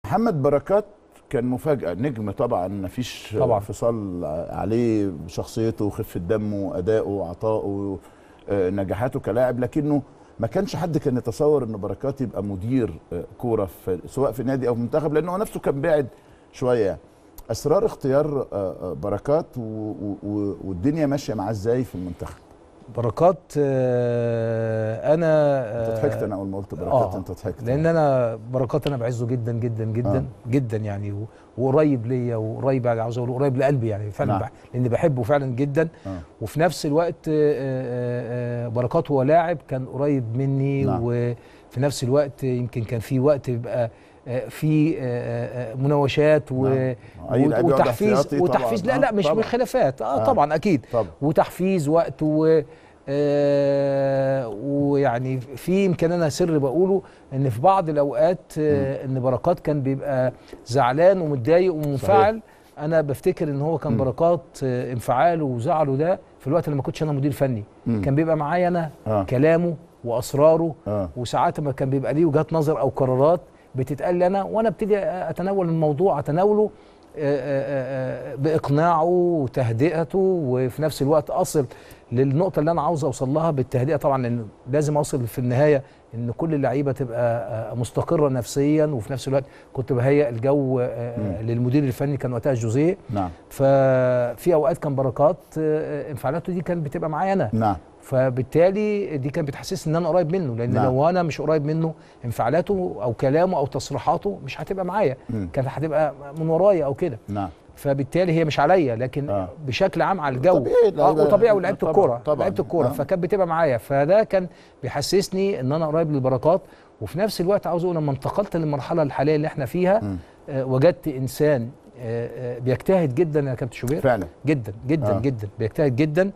محمد بركات كان مفاجأة، نجم طبعا مفيش فصال عليه، شخصيته وخفة دمه أداؤه عطائه نجاحاته كلاعب، لكنه ما كانش حد كان يتصور ان بركات يبقى مدير كورة سواء في نادي او في منتخب، لانه نفسه كان بعد شوية. اسرار اختيار بركات والدنيا ماشية معاه ازاي في المنتخب؟ بركات انت ضحكت انا اول ما قلت بركات. انت ضحكت لان انا بركات انا بعزه جدا جدا جدا جدا يعني، وقريب ليا وقريب، عاوز اقول قريب لقلبي يعني فعلا. لاني بحبه فعلا جدا. وفي نفس الوقت بركات هو لاعب كان قريب مني. وفي نفس الوقت يمكن كان في وقت بيبقى في مناوشات وتحفيز لا مش من خلافات طبعا اكيد وتحفيز وقت ويعني في يمكن انا سر بقوله ان في بعض الاوقات ان بركات كان بيبقى زعلان ومتضايق ومنفعل. انا بفتكر ان هو كان بركات انفعاله وزعله ده في الوقت اللي ما كنتش انا مدير فني. كان بيبقى معايا انا كلامه واسراره وساعات ما كان بيبقى ليه وجهات نظر او قرارات بتتقال لي انا، وانا ابتدي اتناول الموضوع، اتناوله باقناعه وتهدئته، وفي نفس الوقت اصل للنقطه اللي انا عاوز اوصل لها بالتهدئه طبعا، لان لازم اوصل في النهايه ان كل اللعيبه تبقى مستقره نفسيا. وفي نفس الوقت كنت بهيئ الجو للمدير الفني كان وقتها جوزيه. ففي اوقات كان بركات انفعالاته دي كانت بتبقى معايا انا. فبالتالي دي كانت بتحسسني ان انا قريب منه، لان لو انا مش قريب منه انفعالاته او كلامه او تصريحاته مش هتبقى معايا، كانت هتبقى من ورايا او كده. فبالتالي هي مش عليا، لكن بشكل عام على الجو وطبيعي ولعيبه الكوره، لعيبه الكوره فكانت بتبقى معايا. فده كان بيحسسني ان انا قريب للبركات. وفي نفس الوقت عاوز اقول لما انتقلت للمرحله الحاليه اللي احنا فيها وجدت انسان بيجتهد جدا يا كابتن شوبير فعلا جدا جدا جدا، بيجتهد جدا.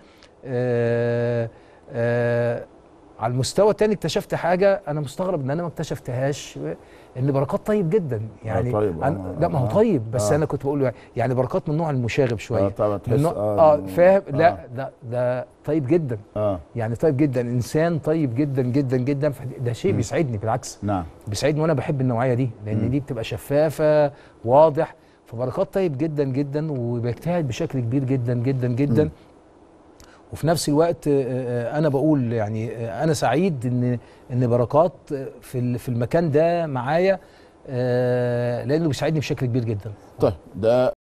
على المستوى الثاني اكتشفت حاجه انا مستغرب ان انا ما اكتشفتهاش، ان بركات طيب جدا يعني. طيب لا ما هو طيب، بس انا كنت بقول يعني بركات من النوع المشاغب شويه. طبعا فاهم. لا ده طيب جدا. يعني طيب جدا، انسان طيب جدا جدا جدا. ده شيء بيسعدني بالعكس. بيسعدني، وانا بحب النوعيه دي لان دي بتبقى شفافه واضح. فبركات طيب جدا جدا وبيجتهد بشكل كبير جدا جدا جدا. وفي نفس الوقت انا بقول يعني انا سعيد ان بركات في المكان ده معايا، لانه بيساعدني بشكل كبير جدا. طيب ده